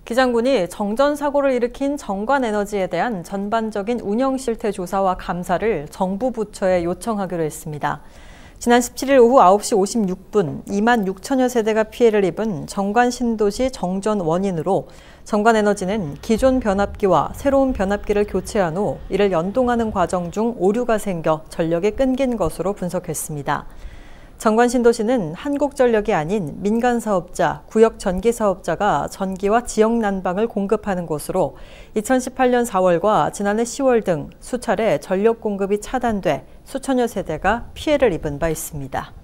기장군이 정전 사고를 일으킨 정관에너지에 대한 전반적인 운영 실태 조사와 감사를 정부 부처에 요청하기로 했습니다. 지난 17일 오후 9시 56분 2만 6천여 세대가 피해를 입은 정관 신도시 정전 원인으로 정관에너지는 기존 변압기와 새로운 변압기를 교체한 후 이를 연동하는 과정 중 오류가 생겨 전력이 끊긴 것으로 분석했습니다. 정관신도시는 한국전력이 아닌 민간사업자, 구역전기사업자가 전기와 지역난방을 공급하는 곳으로 2018년 4월과 지난해 10월 등 수차례 전력 공급이 차단돼 수천여 세대가 피해를 입은 바 있습니다.